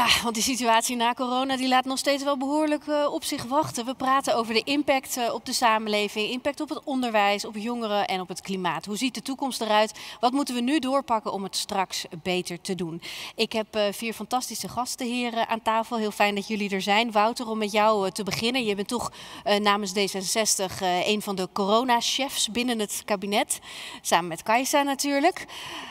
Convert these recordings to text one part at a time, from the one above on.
want die situatie na corona die laat nog steeds wel behoorlijk op zich wachten. We praten over de impact op de samenleving, impact op het onderwijs, op jongeren en op het klimaat. Hoe ziet de toekomst eruit? Wat moeten we nu doorpakken om het straks beter te doen? Ik heb 4 fantastische gasten hier aan tafel. Heel fijn dat jullie er zijn. Wouter, om met jou te beginnen. Je bent toch namens D66 een van de coronachefs binnen het kabinet. Samen met Kajsa natuurlijk.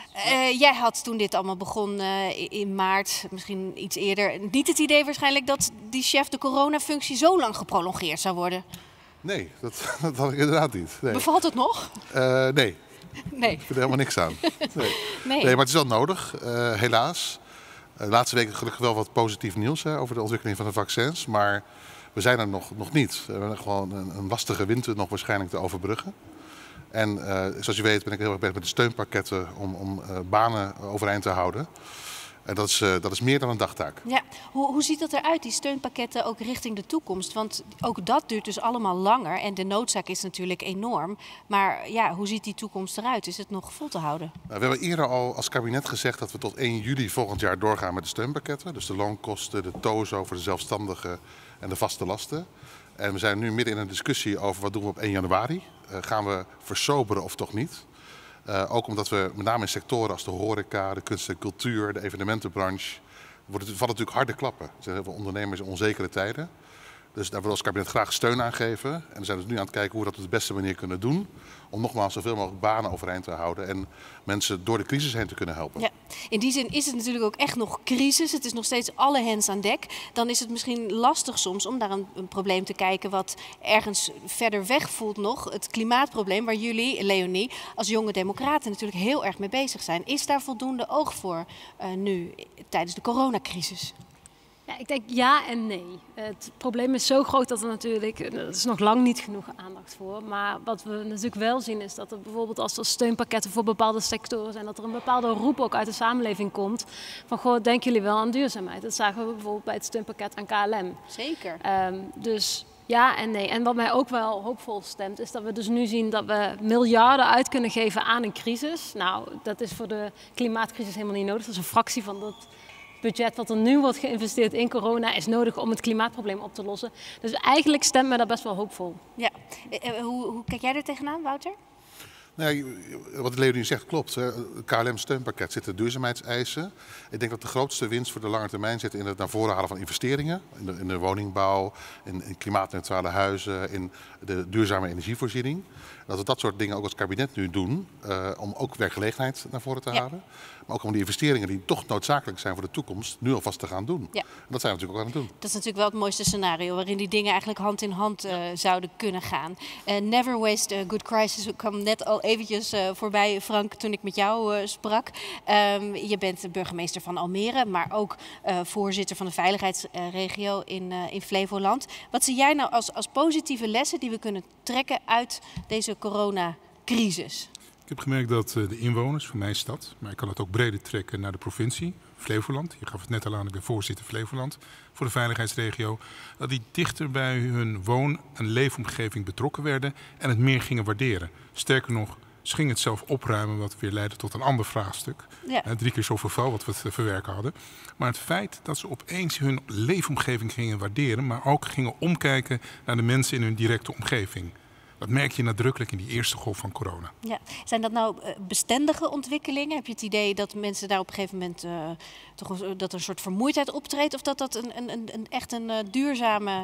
Jij had toen dit allemaal begon in maart, misschien iets eerder, niet het idee waarschijnlijk dat die chef de coronafunctie zo lang geprolongeerd zou worden? Nee, dat had ik inderdaad niet. Nee. Bevalt het nog? Nee. Nee. Ik vind er helemaal niks aan. Nee. Nee, maar het is wel nodig, helaas. De laatste weken gelukkig wel wat positief nieuws over de ontwikkeling van de vaccins. Maar we zijn er nog niet. We hebben gewoon een lastige winter nog waarschijnlijk te overbruggen. En zoals je weet ben ik heel erg bezig met de steunpakketten om banen overeind te houden. En dat is meer dan een dagtaak. Ja, hoe ziet dat eruit, die steunpakketten ook richting de toekomst? Want ook dat duurt dus allemaal langer en de noodzaak is natuurlijk enorm. Maar ja, hoe ziet die toekomst eruit? Is het nog vol te houden? We hebben eerder al als kabinet gezegd dat we tot 1 juli volgend jaar doorgaan met de steunpakketten. Dus de loonkosten, de TOZO voor de zelfstandigen en de vaste lasten. En we zijn nu midden in een discussie over wat doen we op 1 januari. Gaan we versoberen of toch niet? Ook omdat we met name in sectoren als de horeca, de kunst en cultuur, de evenementenbranche, vallen natuurlijk harde klappen. Er zijn heel veel ondernemers in onzekere tijden. Dus daar willen we als kabinet graag steun aan geven. En we zijn dus nu aan het kijken hoe we dat op de beste manier kunnen doen. Om nogmaals zoveel mogelijk banen overeind te houden en mensen door de crisis heen te kunnen helpen. Ja, in die zin is het natuurlijk ook echt nog crisis. Het is nog steeds alle hens aan dek. Dan is het misschien lastig soms om naar een probleem te kijken wat ergens verder weg voelt nog. Het klimaatprobleem waar jullie, Leonie, als jonge democraten natuurlijk heel erg mee bezig zijn. Is daar voldoende oog voor nu tijdens de coronacrisis? Ja, ik denk ja en nee. Het probleem is zo groot dat er is nog lang niet genoeg aandacht voor. Maar wat we natuurlijk wel zien is dat er bijvoorbeeld als er steunpakketten voor bepaalde sectoren zijn, dat er een bepaalde roep ook uit de samenleving komt van goh, denken jullie wel aan duurzaamheid? Dat zagen we bijvoorbeeld bij het steunpakket aan KLM. Zeker. Dus ja en nee. En wat mij ook wel hoopvol stemt is dat we dus nu zien dat we miljarden uit kunnen geven aan een crisis. Nou, dat is voor de klimaatcrisis helemaal niet nodig. Dat is een fractie van dat budget wat er nu wordt geïnvesteerd in corona is nodig om het klimaatprobleem op te lossen. Dus eigenlijk stemt me dat best wel hoopvol. Ja. Hoe kijk jij er tegenaan, Wouter? Nou, wat Leonie zegt klopt. Het KLM-steunpakket zitten duurzaamheidseisen. Ik denk dat de grootste winst voor de lange termijn zit in het naar voren halen van investeringen. In de woningbouw, in klimaatneutrale huizen, in de duurzame energievoorziening. Dat we dat soort dingen ook als kabinet nu doen om ook werkgelegenheid naar voren te halen. Maar ook om die investeringen die toch noodzakelijk zijn voor de toekomst nu alvast te gaan doen. Ja. Dat zijn we natuurlijk ook aan het doen. Dat is natuurlijk wel het mooiste scenario waarin die dingen eigenlijk hand in hand zouden kunnen gaan. Never waste a good crisis. Ik kwam net al eventjes voorbij, Frank, toen ik met jou sprak. Je bent burgemeester van Almere, maar ook voorzitter van de veiligheidsregio in Flevoland. Wat zie jij nou als positieve lessen die we kunnen trekken uit deze coronacrisis? Ik heb gemerkt dat de inwoners van mijn stad, maar ik kan het ook breder trekken naar de provincie, Flevoland. Je gaf het net al aan, ik ben voorzitter Flevoland voor de veiligheidsregio. Dat die dichter bij hun woon- en leefomgeving betrokken werden en het meer gingen waarderen. Sterker nog, ze gingen het zelf opruimen, wat weer leidde tot een ander vraagstuk. Ja. 3 keer zoveel vuil wat we te verwerken hadden. Maar het feit dat ze opeens hun leefomgeving gingen waarderen, maar ook gingen omkijken naar de mensen in hun directe omgeving. Dat merk je nadrukkelijk in die eerste golf van corona. Ja. Zijn dat nou bestendige ontwikkelingen? Heb je het idee dat mensen daar op een gegeven moment dat er een soort vermoeidheid optreedt? Of dat echt een duurzame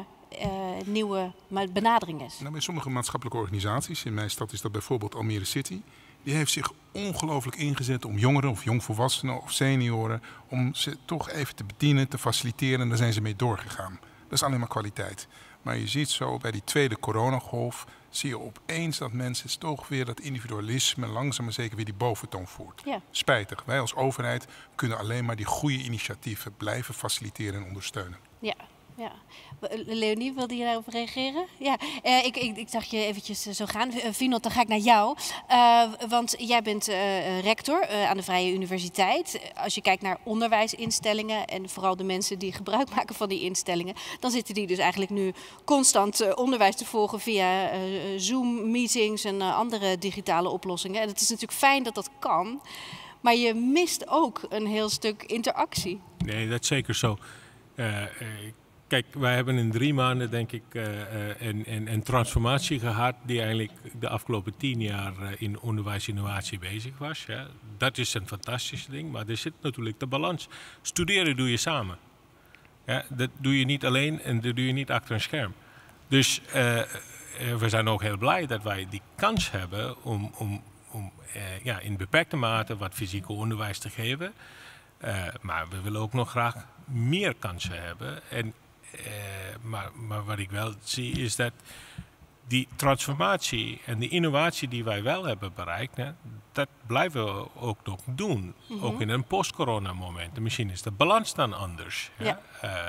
nieuwe benadering is? Nou, bij sommige maatschappelijke organisaties, in mijn stad is dat bijvoorbeeld Almere City, die heeft zich ongelooflijk ingezet om jongeren of jongvolwassenen of senioren, om ze toch even te bedienen, te faciliteren. En daar zijn ze mee doorgegaan. Dat is alleen maar kwaliteit. Maar je ziet zo bij die tweede coronagolf, zie je opeens dat mensen toch weer dat individualisme langzaam maar zeker weer die boventoon voert. Ja. Spijtig. Wij als overheid kunnen alleen maar die goede initiatieven blijven faciliteren en ondersteunen. Ja. Ja. Leonie, wilde je daarop reageren? Ja, ik zag je eventjes zo gaan. Vinod, dan ga ik naar jou. Want jij bent rector aan de Vrije Universiteit. Als je kijkt naar onderwijsinstellingen en vooral de mensen die gebruik maken van die instellingen, dan zitten die dus eigenlijk nu constant onderwijs te volgen via Zoom-meetings en andere digitale oplossingen. En het is natuurlijk fijn dat dat kan, maar je mist ook een heel stuk interactie. Nee, dat is zeker zo. Kijk, wij hebben in 3 maanden, denk ik, een transformatie gehad die eigenlijk de afgelopen 10 jaar in onderwijsinnovatie bezig was. Ja. Dat is een fantastisch ding, maar er zit natuurlijk de balans. Studeren doe je samen. Ja, dat doe je niet alleen en dat doe je niet achter een scherm. Dus we zijn ook heel blij dat wij die kans hebben om in beperkte mate wat fysiek onderwijs te geven. Maar we willen ook nog graag meer kansen hebben. Maar wat ik wel zie is dat die transformatie en die innovatie die wij wel hebben bereikt, dat blijven we ook nog doen. Ook in een post-corona moment. Misschien is de balans dan anders. Ja?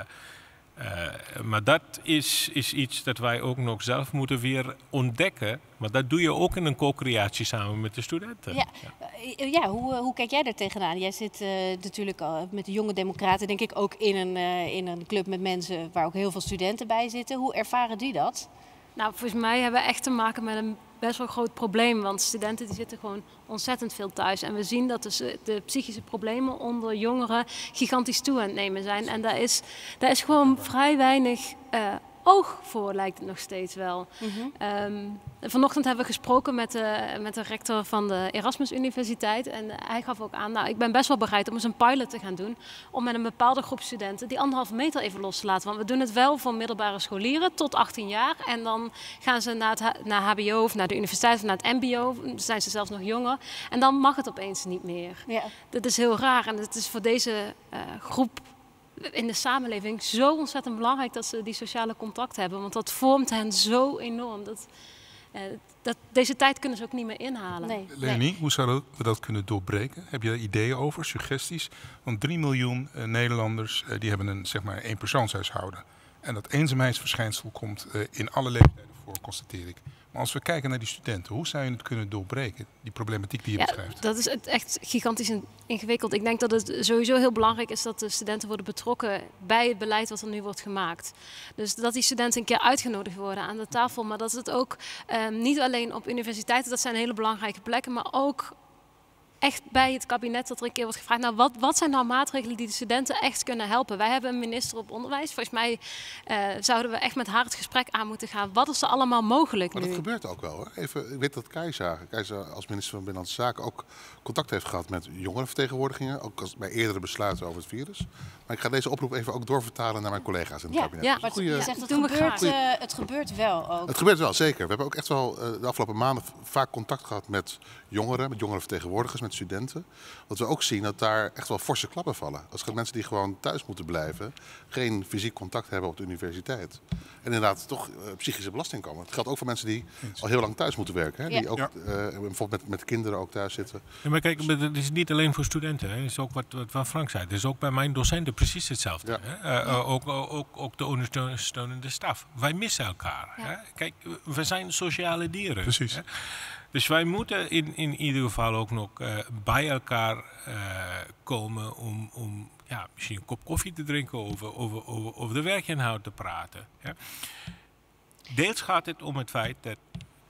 Maar dat is iets dat wij ook nog zelf moeten weer ontdekken. Maar dat doe je ook in een co-creatie samen met de studenten. Hoe kijk jij daar tegenaan? Jij zit natuurlijk al met de jonge democraten, denk ik, ook in een club met mensen waar ook heel veel studenten bij zitten. Hoe ervaren die dat? Nou, volgens mij hebben we echt te maken met een best wel groot probleem. Want studenten die zitten gewoon ontzettend veel thuis. En we zien dat de psychische problemen onder jongeren gigantisch toe aan het nemen zijn. En daar is gewoon vrij weinig oog voor, lijkt het nog steeds wel. Vanochtend hebben we gesproken met de rector van de Erasmus Universiteit. En hij gaf ook aan, ik ben best wel bereid om eens een pilot te gaan doen. Om met een bepaalde groep studenten die 1,5 meter even los te laten. Want we doen het wel voor middelbare scholieren tot 18 jaar. En dan gaan ze naar HBO of naar de universiteit of naar het mbo. Dan zijn ze zelfs nog jonger. En dan mag het opeens niet meer. Ja. Dat is heel raar. En het is voor deze groep in de samenleving zo ontzettend belangrijk dat ze die sociale contact hebben. Want dat vormt hen zo enorm. Deze tijd kunnen ze ook niet meer inhalen. Nee. Leonie, hoe zouden we dat kunnen doorbreken? Heb je daar ideeën over, suggesties? Want 3 miljoen Nederlanders die hebben een eenpersoonshuishouden. En dat eenzaamheidsverschijnsel komt in alle leeftijden voor, constateer ik. Maar als we kijken naar die studenten, hoe zou je het kunnen doorbreken? Die problematiek die je beschrijft. Dat is echt gigantisch ingewikkeld. Ik denk dat het sowieso heel belangrijk is dat de studenten worden betrokken bij het beleid wat er nu wordt gemaakt. Dus dat die studenten een keer uitgenodigd worden aan de tafel. Maar dat het ook niet alleen op universiteiten, dat zijn hele belangrijke plekken, maar ook echt bij het kabinet dat er een keer wordt gevraagd, wat zijn nou maatregelen die de studenten echt kunnen helpen? Wij hebben een minister op onderwijs. Volgens mij zouden we echt met haar het gesprek aan moeten gaan. Wat is er allemaal mogelijk nu? Maar dat gebeurt ook wel. Hè? Ik weet dat Kajsa als minister van Binnenlandse Zaken ook contact heeft gehad met jongerenvertegenwoordigingen. Ook bij eerdere besluiten over het virus. Maar ik ga deze oproep even ook doorvertalen naar mijn collega's in het kabinet. Ja, dus je zegt het gebeurt wel ook. Het gebeurt wel, zeker. We hebben ook echt wel de afgelopen maanden vaak contact gehad met jongerenvertegenwoordigers, met studenten. Dat we ook zien dat daar echt wel forse klappen vallen. Als mensen die gewoon thuis moeten blijven, geen fysiek contact hebben op de universiteit. En inderdaad toch psychische belasting komen. Het geldt ook voor mensen die al heel lang thuis moeten werken. Hè? Die ook bijvoorbeeld met kinderen ook thuis zitten. Ja, maar kijk, het is niet alleen voor studenten. Het is ook wat Frank zei. Het is ook bij mijn docenten precies hetzelfde. Ja. Hè? Ook de ondersteunende staf. Wij missen elkaar. Ja. Hè? Kijk, we zijn sociale dieren. Precies. Hè? Dus wij moeten in ieder geval ook nog bij elkaar komen om misschien een kop koffie te drinken, over de werkinhoud te praten. Ja. Deels gaat het om het feit dat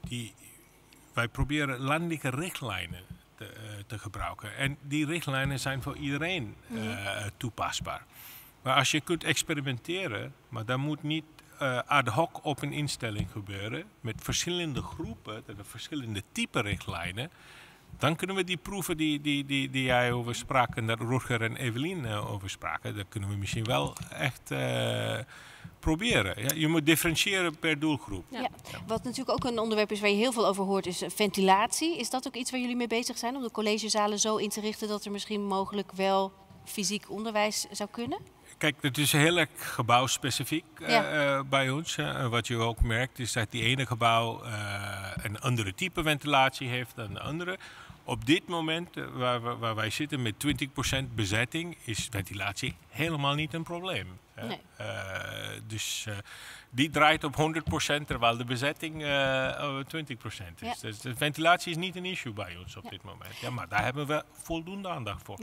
wij proberen landelijke richtlijnen te gebruiken. En die richtlijnen zijn voor iedereen toepasbaar. Maar als je kunt experimenteren, maar dan moet niet ad hoc op een instelling gebeuren met verschillende groepen, verschillende type richtlijnen, dan kunnen we die proeven die jij over sprak en dat Rutger en Evelien over spraken, dat kunnen we misschien wel echt proberen. Ja? Je moet differentiëren per doelgroep. Ja. Wat natuurlijk ook een onderwerp is waar je heel veel over hoort, is ventilatie. Is dat ook iets waar jullie mee bezig zijn, om de collegezalen zo in te richten dat er misschien mogelijk wel fysiek onderwijs zou kunnen? Kijk, het is heel erg gebouwspecifiek bij ons. Wat je ook merkt is dat die ene gebouw een andere type ventilatie heeft dan de andere. Op dit moment, waar wij zitten met 20% bezetting, is ventilatie helemaal niet een probleem. Nee. Dus die draait op 100%, terwijl de bezetting 20% is. Ja. Dus de ventilatie is niet een issue bij ons op dit moment. Ja, maar daar hebben we voldoende aandacht voor. Ja.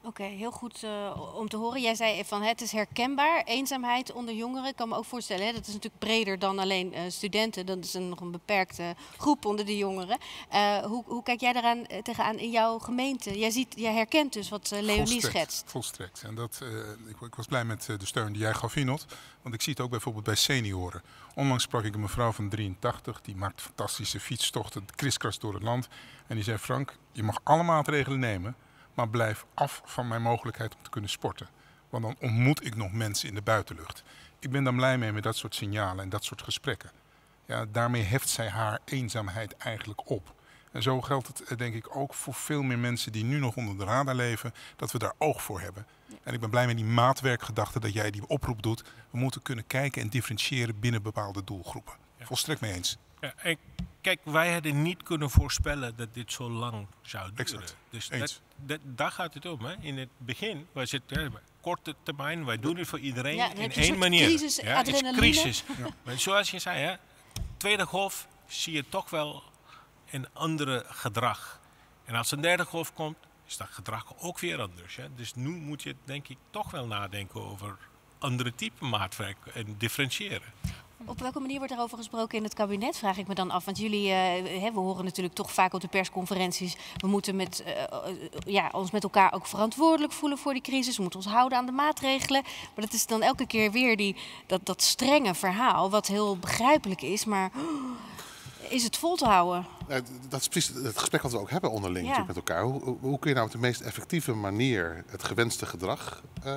Oké, heel goed om te horen. Jij zei van het is herkenbaar, eenzaamheid onder jongeren. Ik kan me ook voorstellen, dat is natuurlijk breder dan alleen studenten. Dat is nog een beperkte groep onder de jongeren. Hoe kijk jij daaraan tegenaan in jouw gemeente? Jij herkent dus wat Leonie schetst. Volstrekt. En ik was blij met de steun die jij gaf, Inot. Want ik zie het ook bijvoorbeeld bij senioren. Onlangs sprak ik een mevrouw van 83, die maakt fantastische fietstochten, kriskras door het land. En die zei, Frank, je mag alle maatregelen nemen, maar blijf af van mijn mogelijkheid om te kunnen sporten. Want dan ontmoet ik nog mensen in de buitenlucht. Ik ben dan blij mee met dat soort signalen en dat soort gesprekken. Ja, daarmee heft zij haar eenzaamheid eigenlijk op. En zo geldt het denk ik ook voor veel meer mensen die nu nog onder de radar leven, dat we daar oog voor hebben. Ja. En ik ben blij met die maatwerkgedachte dat jij die oproep doet. We moeten kunnen kijken en differentiëren binnen bepaalde doelgroepen. Ja. Volstrekt mee eens. Ja, en kijk, wij hadden niet kunnen voorspellen dat dit zo lang zou duren. Exact. Dus daar gaat het om. Hè. In het begin was het korte termijn, wij doen het voor iedereen in één manier. Crisis, adrenaline. Het is crisis. Ja. Maar zoals je zei, hè, tweede golf zie je toch wel een andere gedrag. En als een derde golf komt, is dat gedrag ook weer anders. Hè. Dus nu moet je denk ik toch wel nadenken over andere type maatwerk en differentiëren. Op welke manier wordt daarover gesproken in het kabinet, vraag ik me dan af. Want jullie, we horen natuurlijk toch vaak op de persconferenties, we moeten ons met elkaar ook verantwoordelijk voelen voor die crisis. We moeten ons houden aan de maatregelen. Maar dat is dan elke keer weer dat strenge verhaal, wat heel begrijpelijk is. Maar is het vol te houden? Dat is precies het gesprek wat we ook hebben onderling met elkaar. Hoe kun je nou op de meest effectieve manier het gewenste gedrag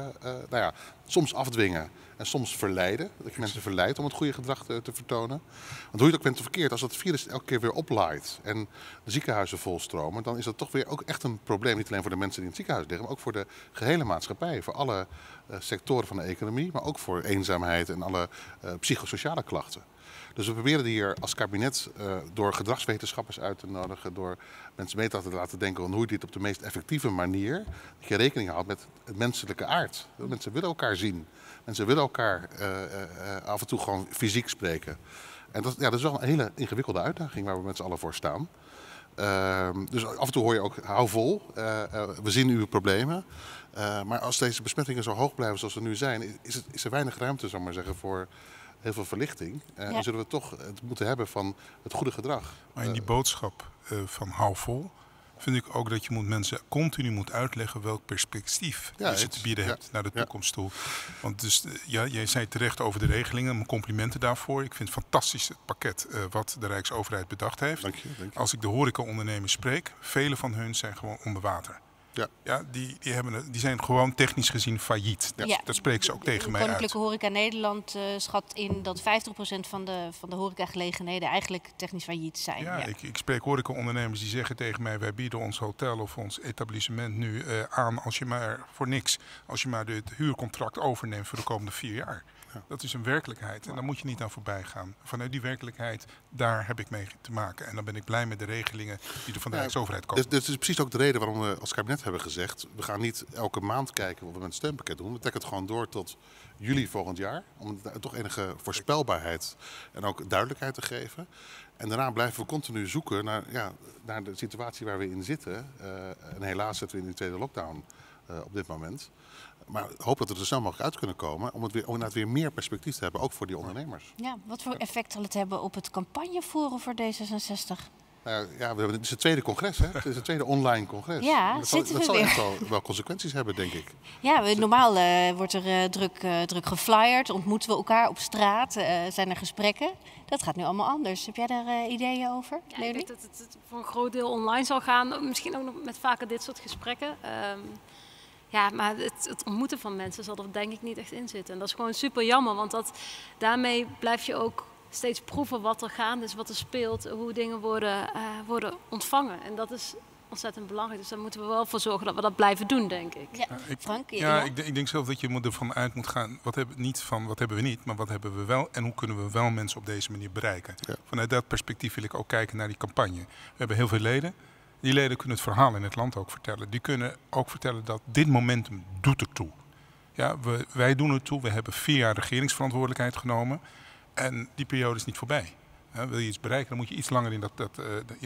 soms afdwingen en soms verleiden. Dat je mensen verleidt om het goede gedrag te vertonen. Want hoe je het ook bent verkeerd, als dat virus elke keer weer oplaait en de ziekenhuizen volstromen, dan is dat toch weer ook echt een probleem. Niet alleen voor de mensen die in het ziekenhuis liggen, maar ook voor de gehele maatschappij. Voor alle sectoren van de economie, maar ook voor eenzaamheid en alle psychosociale klachten. Dus we proberen hier als kabinet door gedragswetenschappers uit te nodigen, door mensen mee te laten denken aan hoe je dit op de meest effectieve manier, dat je rekening houdt met het menselijke aard. Mensen willen elkaar zien. Mensen willen elkaar af en toe gewoon fysiek spreken. En dat is wel een hele ingewikkelde uitdaging waar we met z'n allen voor staan. Dus af en toe hoor je ook, hou vol, we zien uw problemen. Maar als deze besmettingen zo hoog blijven zoals ze nu zijn, is er weinig ruimte, zou ik maar zeggen, voor heel veel verlichting. En zullen we toch het moeten hebben van het goede gedrag. Maar in die boodschap van hou vol, vind ik ook dat je mensen continu moet uitleggen welk perspectief je ze te bieden hebt naar de toekomst toe. Want dus, jij zei terecht over de regelingen, mijn complimenten daarvoor. Ik vind het fantastisch het pakket wat de Rijksoverheid bedacht heeft. Dank je. Als ik de horecaondernemers spreek, vele van hun zijn gewoon onder water. Ja, die zijn gewoon technisch gezien failliet. Dat spreken ze ook tegen mij uit. Koninklijke Horeca Nederland schat in dat 50% van de horecagelegenheden eigenlijk technisch failliet zijn. Ja. Ik spreek horecaondernemers die zeggen tegen mij, wij bieden ons hotel of ons etablissement nu aan als je maar het huurcontract overneemt voor de komende 4 jaar. Ja. Dat is een werkelijkheid en daar moet je niet aan voorbij gaan. Vanuit die werkelijkheid, daar heb ik mee te maken. En dan ben ik blij met de regelingen die er van de Rijksoverheid komen. Dus is precies ook de reden waarom we als kabinet hebben gezegd, we gaan niet elke maand kijken wat we met het steunpakket doen. We trekken het gewoon door tot juli volgend jaar. Om toch enige voorspelbaarheid en ook duidelijkheid te geven. En daarna blijven we continu zoeken naar de situatie waar we in zitten. En helaas zitten we in die tweede lockdown op dit moment. Maar ik hoop dat we er zo snel mogelijk uit kunnen komen om inderdaad weer meer perspectief te hebben, ook voor die ondernemers. Ja, wat voor effect zal het hebben op het campagnevoeren voor D66? Het is het tweede congres, hè? Het is het tweede online congres. Ja, dat zal echt wel consequenties hebben, denk ik. Ja, normaal wordt er druk geflyerd, ontmoeten we elkaar op straat, zijn er gesprekken. Dat gaat nu allemaal anders. Heb jij daar ideeën over, Leonie? Ik denk dat het voor een groot deel online zal gaan. Misschien ook nog met vaker dit soort gesprekken. Ja, maar het ontmoeten van mensen zal er denk ik niet echt in zitten. En dat is gewoon super jammer, want daarmee blijf je ook steeds proeven wat er gaande is, wat er speelt, hoe dingen worden ontvangen. En dat is ontzettend belangrijk. Dus daar moeten we wel voor zorgen dat we dat blijven doen, denk ik. Ja, Frank? Ik denk zelf dat je ervan uit moet gaan, wat hebben we niet, maar wat hebben we wel en hoe kunnen we wel mensen op deze manier bereiken. Ja. Vanuit dat perspectief wil ik ook kijken naar die campagne. We hebben heel veel leden. Die leden kunnen het verhaal in het land ook vertellen. Die kunnen ook vertellen dat dit momentum doet ertoe. Ja, wij doen het toe. We hebben 4 jaar regeringsverantwoordelijkheid genomen. En die periode is niet voorbij. Wil je iets bereiken, dan moet je iets langer in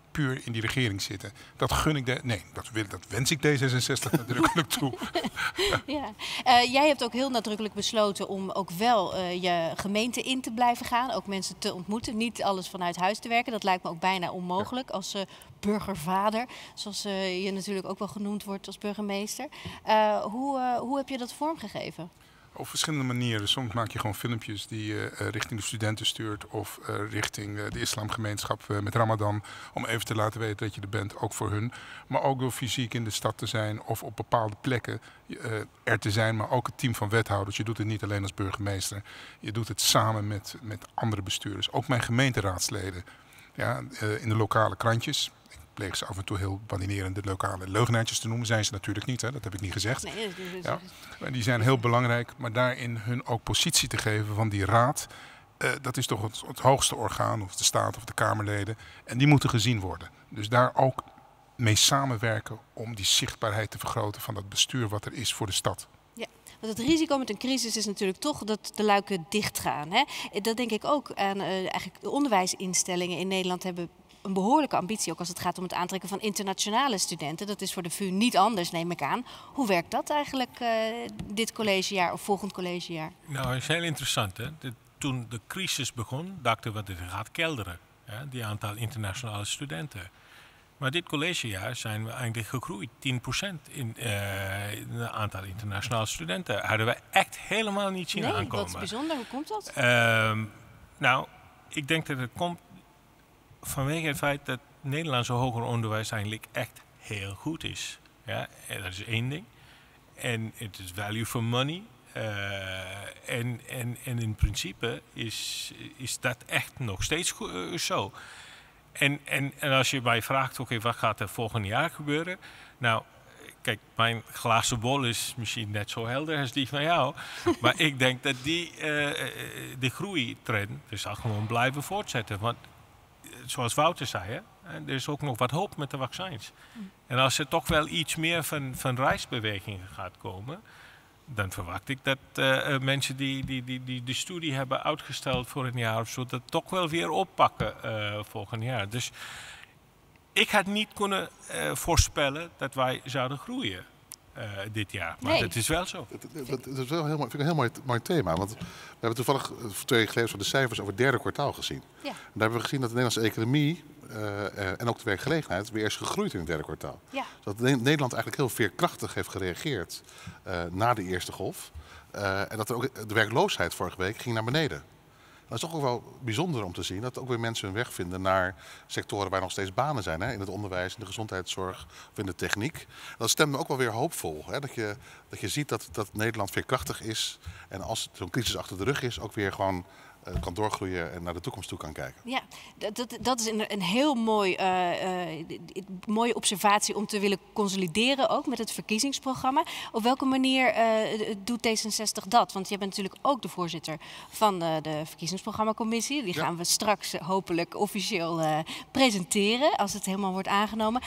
puur in die regering zitten. Dat gun ik dat wens ik D66 nadrukkelijk toe. Ja. Jij hebt ook heel nadrukkelijk besloten om ook wel je gemeente in te blijven gaan. Ook mensen te ontmoeten. Niet alles vanuit huis te werken. Dat lijkt me ook bijna onmogelijk als burgervader. Zoals je natuurlijk ook wel genoemd wordt als burgemeester. Hoe heb je dat vormgegeven? Op verschillende manieren. Soms maak je gewoon filmpjes die je richting de studenten stuurt of richting de islamgemeenschap met Ramadan. Om even te laten weten dat je er bent, ook voor hun. Maar ook door fysiek in de stad te zijn of op bepaalde plekken er te zijn. Maar ook het team van wethouders. Je doet het niet alleen als burgemeester. Je doet het samen met andere bestuurders. Ook mijn gemeenteraadsleden. Ja, in de lokale krantjes. Pleeg ze af en toe heel badinerende lokale leugenaartjes te noemen. Zijn ze natuurlijk niet, hè? Dat heb ik niet gezegd. Nee, ja. Maar die zijn heel belangrijk, maar daarin hun ook positie te geven van die raad. Dat is toch het hoogste orgaan, of de staat of de Kamerleden. En die moeten gezien worden. Dus daar ook mee samenwerken om die zichtbaarheid te vergroten van dat bestuur wat er is voor de stad. Ja. Want het risico met een crisis is natuurlijk toch dat de luiken dichtgaan. Hè? Dat denk ik ook aan eigenlijk de onderwijsinstellingen in Nederland hebben een behoorlijke ambitie, ook als het gaat om het aantrekken van internationale studenten. Dat is voor de VU niet anders, neem ik aan. Hoe werkt dat eigenlijk dit collegejaar of volgend collegejaar? Nou, het is heel interessant. Hè? Toen de crisis begon, dachten we dat het gaat kelderen. Hè? Die aantal internationale studenten. Maar dit collegejaar zijn we eigenlijk gegroeid. 10% in het aantal internationale studenten. Hadden we echt helemaal niet zien aankomen. Wat is bijzonder. Hoe komt dat? Nou, ik denk dat het komt vanwege het feit dat het Nederlandse hoger onderwijs eigenlijk echt heel goed is. Ja, dat is één ding. En het is value for money. En in principe is dat echt nog steeds zo. En als je mij vraagt, oké, wat gaat er volgend jaar gebeuren? Nou, kijk, mijn glazen bol is misschien net zo helder als die van jou. Maar ik denk dat de groeitrend zal gewoon blijven voortzetten. Want zoals Wouter zei, hè, er is ook nog wat hoop met de vaccins. En als er toch wel iets meer van reisbeweging gaat komen, dan verwacht ik dat mensen die de studie hebben uitgesteld voor een jaar of zo, dat toch wel weer oppakken volgend jaar. Dus ik had niet kunnen voorspellen dat wij zouden groeien dit jaar. Maar dat is wel zo. Dat is wel vind ik een heel mooi thema. Want we hebben toevallig 2 weken geleden de cijfers over het derde kwartaal gezien. Ja. En daar hebben we gezien dat de Nederlandse economie en ook de werkgelegenheid weer is gegroeid in het derde kwartaal. Ja. Dat Nederland eigenlijk heel veerkrachtig heeft gereageerd na de eerste golf. En dat er ook de werkloosheid vorige week ging naar beneden. Dat is toch ook wel bijzonder om te zien dat ook weer mensen hun weg vinden naar sectoren waar nog steeds banen zijn. Hè? In het onderwijs, in de gezondheidszorg of in de techniek. Dat stemt me ook wel weer hoopvol. Hè? Dat je ziet dat Nederland veerkrachtig is. En als zo'n crisis achter de rug is, ook weer gewoon kan doorgroeien en naar de toekomst toe kan kijken. Ja, dat is een heel mooie observatie om te willen consolideren ook met het verkiezingsprogramma. Op welke manier doet D66 dat? Want jij bent natuurlijk ook de voorzitter van de verkiezingsprogrammacommissie. Die gaan we straks hopelijk officieel presenteren als het helemaal wordt aangenomen.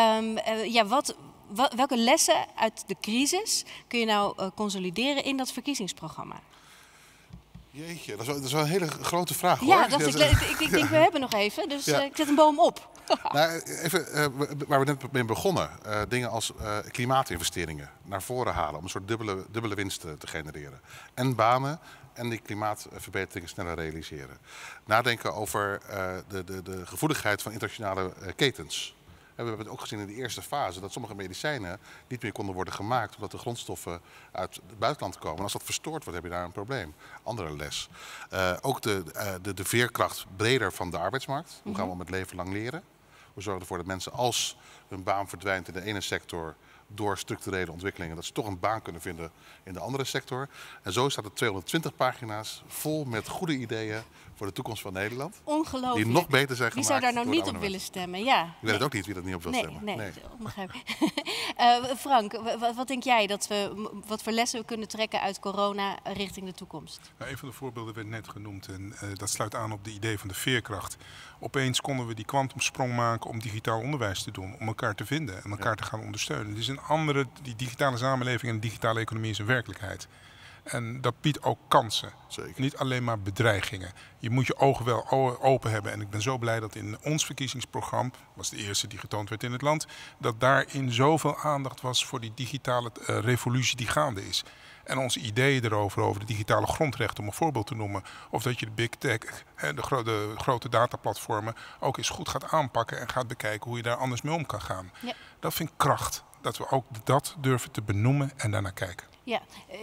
Welke lessen uit de crisis kun je nou consolideren in dat verkiezingsprogramma? Jeetje, dat is wel een hele grote vraag, hoor. Ja, ik denk, we hebben nog even, dus ik zet een boom op. Nou, even waar we net mee begonnen. Dingen als klimaatinvesteringen naar voren halen om een soort dubbele winst te genereren. En banen en die klimaatverbeteringen sneller realiseren. Nadenken over de gevoeligheid van internationale ketens. We hebben het ook gezien in de eerste fase dat sommige medicijnen niet meer konden worden gemaakt omdat de grondstoffen uit het buitenland komen. En als dat verstoord wordt, heb je daar een probleem. Andere les. Ook de veerkracht breder van de arbeidsmarkt. Hoe gaan we met leven lang leren? We zorgen ervoor dat mensen als hun baan verdwijnt in de ene sector door structurele ontwikkelingen, dat ze toch een baan kunnen vinden in de andere sector. En zo staat het 220 pagina's vol met goede ideeën voor de toekomst van Nederland. Ongelooflijk. Die nog beter zijn gemaakt. Wie zou daar nou niet op willen stemmen? Ja. Ik weet het ook niet wie dat niet op wil stemmen. Nee, onbegrijpelijk. Frank, wat denk jij wat voor lessen we kunnen trekken uit corona richting de toekomst? Nou, een van de voorbeelden werd net genoemd en dat sluit aan op de idee van de veerkracht. Opeens konden we die kwantumsprong maken om digitaal onderwijs te doen, om elkaar te vinden en elkaar te gaan ondersteunen. Het is een andere, die digitale samenleving en de digitale economie is een werkelijkheid. En dat biedt ook kansen. Zeker. Niet alleen maar bedreigingen. Je moet je ogen wel open hebben. En ik ben zo blij dat in ons verkiezingsprogramma, was de eerste die getoond werd in het land, dat daarin zoveel aandacht was voor die digitale revolutie die gaande is. En onze ideeën erover, over de digitale grondrechten, om een voorbeeld te noemen. Of dat je de big tech, de grote dataplatformen, ook eens goed gaat aanpakken en gaat bekijken hoe je daar anders mee om kan gaan. Ja. Dat vind ik kracht. Dat we ook dat durven te benoemen en daarnaar kijken. Ja,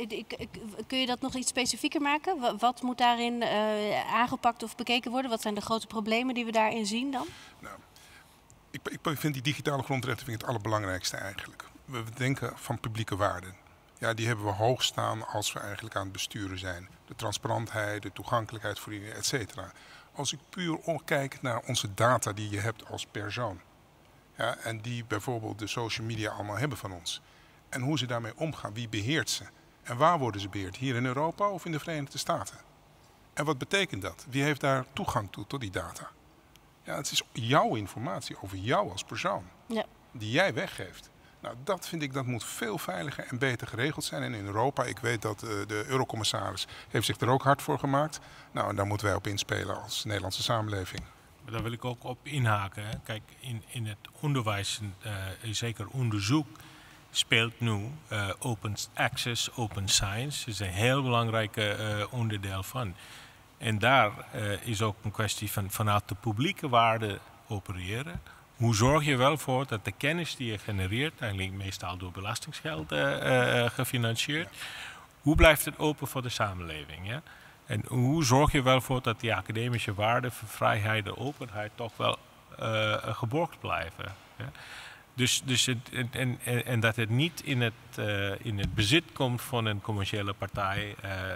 kun je dat nog iets specifieker maken? Wat moet daarin aangepakt of bekeken worden? Wat zijn de grote problemen die we daarin zien dan? Nou, ik vind die digitale grondrechten het allerbelangrijkste eigenlijk. We denken van publieke waarden. Ja, die hebben we hoog staan als we eigenlijk aan het besturen zijn. De transparantheid, de toegankelijkheid voor iedereen, et cetera. Als ik puur kijk naar onze data die je hebt als persoon. Ja, en die bijvoorbeeld de social media allemaal hebben van ons. En hoe ze daarmee omgaan, wie beheert ze? En waar worden ze beheerd? Hier in Europa of in de Verenigde Staten? En wat betekent dat? Wie heeft daar toegang toe tot die data? Ja, het is jouw informatie over jou als persoon. Ja. Die jij weggeeft. Nou, dat vind ik, dat moet veel veiliger en beter geregeld zijn. En in Europa, ik weet dat de eurocommissaris heeft zich er ook hard voor gemaakt. Nou, en daar moeten wij op inspelen als Nederlandse samenleving. Daar wil ik ook op inhaken. Hè. Kijk, in het onderwijs, zeker onderzoek, speelt nu open access, open science. Dat is een heel belangrijk onderdeel van. En daar is ook een kwestie van vanuit de publieke waarde opereren. Hoe zorg je wel voor dat de kennis die je genereert, eigenlijk meestal door belastingsgeld gefinancierd, hoe blijft het open voor de samenleving? Ja? En hoe zorg je wel voor dat die academische waarden, vrijheid en openheid toch wel geborgd blijven? Ja? Dus dat het niet in het bezit komt van een commerciële partij.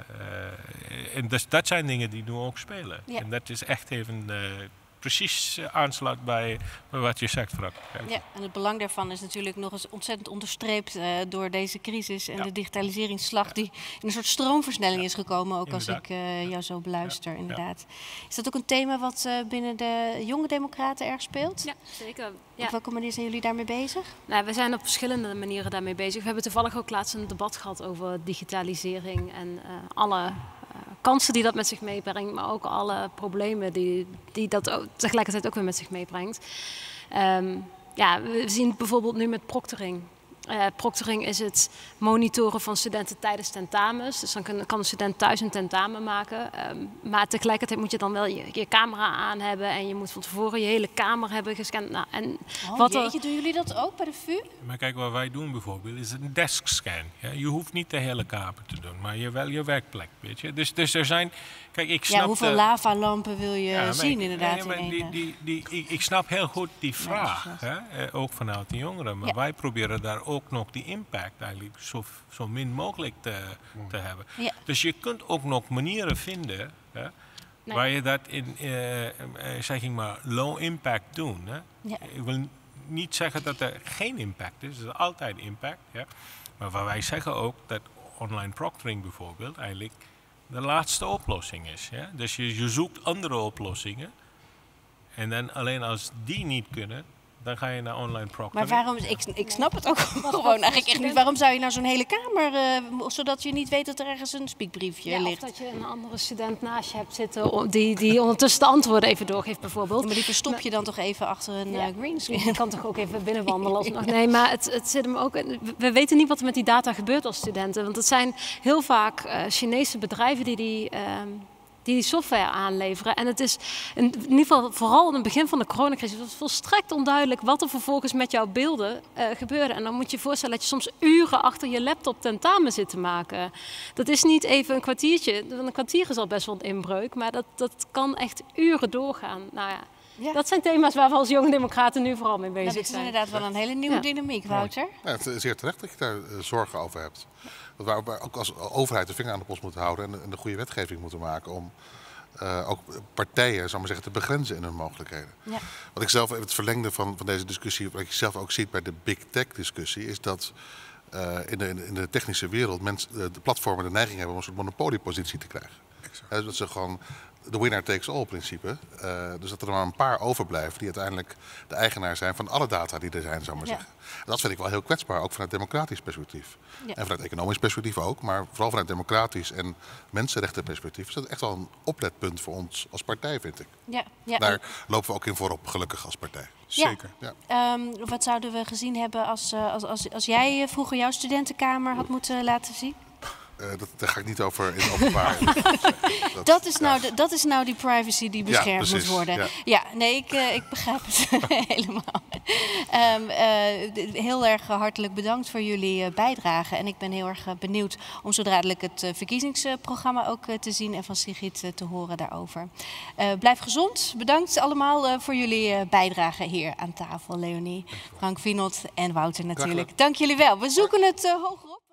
En dat zijn dingen die nu ook spelen. Ja. En dat is echt even precies aansluit bij wat je zegt, Frank. Ja, en het belang daarvan is natuurlijk nog eens ontzettend onderstreept door deze crisis en de digitaliseringsslag die in een soort stroomversnelling is gekomen, ook inderdaad. Als ik jou zo beluister, inderdaad. Is dat ook een thema wat binnen de jonge democraten erg speelt? Ja, zeker. Ja. Op welke manier zijn jullie daarmee bezig? Nou, we zijn op verschillende manieren daarmee bezig. We hebben toevallig ook laatst een debat gehad over digitalisering en alle kansen die dat met zich meebrengt, maar ook alle problemen die dat ook tegelijkertijd ook weer met zich meebrengt. Ja, we zien het bijvoorbeeld nu met proctoring. Proctoring is het monitoren van studenten tijdens tentamens. Dus dan kan een student thuis een tentamen maken. Maar tegelijkertijd moet je dan wel je camera aan hebben. En je moet van tevoren je hele kamer hebben gescand. Nou, en doen jullie dat ook bij de VU? Maar kijk, wat wij doen bijvoorbeeld is een desk scan. Ja, je hoeft niet de hele kamer te doen, maar wel je werkplek. Weet je? Dus er zijn... Kijk, ik snap hoeveel lavalampen wil je zien inderdaad? Ik snap heel goed die vraag. Hè? Ook vanuit de jongeren. Maar wij proberen daar ook nog die impact eigenlijk zo min mogelijk te hebben. Ja. Dus je kunt ook nog manieren vinden waar je dat in zeg ik maar low impact doen. Hè? Ja. Ik wil niet zeggen dat er geen impact is. Er is altijd impact. Ja? Maar waar wij zeggen ook dat online proctoring bijvoorbeeld eigenlijk de laatste oplossing is. Ja? Dus je zoekt andere oplossingen. En dan alleen als die niet kunnen, dan ga je naar online proctoring. Maar waarom, ik snap het ook gewoon eigenlijk echt niet. Waarom zou je nou zo'n hele kamer, zodat je niet weet dat er ergens een spiekbriefje ligt? Of dat je een andere student naast je hebt zitten die ondertussen de antwoorden even doorgeeft bijvoorbeeld. Maar die verstop je dan toch even achter een greenscreen? Je kan toch ook even binnenwandelen alsnog. Nee, maar het zit hem ook. We weten niet wat er met die data gebeurt als studenten. Want het zijn heel vaak Chinese bedrijven die software aanleveren. En het is in ieder geval vooral in het begin van de coronacrisis was volstrekt onduidelijk wat er vervolgens met jouw beelden gebeurde. En dan moet je je voorstellen dat je soms uren achter je laptop tentamen zit te maken. Dat is niet even een kwartiertje. Een kwartier is al best wel een inbreuk, maar dat kan echt uren doorgaan. Nou ja. Ja. Dat zijn thema's waar we als jonge democraten nu vooral mee bezig zijn. Dat is inderdaad wel een hele nieuwe dynamiek, Wouter. Ja, het is zeer terecht dat je daar zorgen over hebt. Dat we ook als overheid de vinger aan de pols moeten houden en de goede wetgeving moeten maken om ook partijen, zal maar zeggen, te begrenzen in hun mogelijkheden. Ja. Wat ik zelf, het verlengde van deze discussie, wat je zelf ook ziet bij de big tech discussie, is dat in de technische wereld de platformen de neiging hebben om een soort monopoliepositie te krijgen. Dat ze gewoon de winner takes all principe. Dus dat er maar een paar overblijven die uiteindelijk de eigenaar zijn van alle data die er zijn, zou maar zeggen. En dat vind ik wel heel kwetsbaar, ook vanuit democratisch perspectief. Ja. En vanuit economisch perspectief ook, maar vooral vanuit democratisch en mensenrechtenperspectief is dat echt wel een opletpunt voor ons als partij, vind ik. Ja, ja. Daar lopen we ook in voorop, gelukkig, als partij. Zeker. Ja. Wat zouden we gezien hebben als jij vroeger jouw studentenkamer had moeten laten zien? Daar ga ik niet over in openbaar. Dat is nou die privacy die beschermd moet worden. Ja, nee, ik begrijp het helemaal. Heel erg hartelijk bedankt voor jullie bijdrage. En ik ben heel erg benieuwd om zo dadelijk het verkiezingsprogramma ook te zien en van Sigrid te horen daarover. Blijf gezond. Bedankt allemaal voor jullie bijdrage hier aan tafel. Leonie, Frank Wienot en Wouter natuurlijk. Dank jullie wel. We zoeken het hogerop.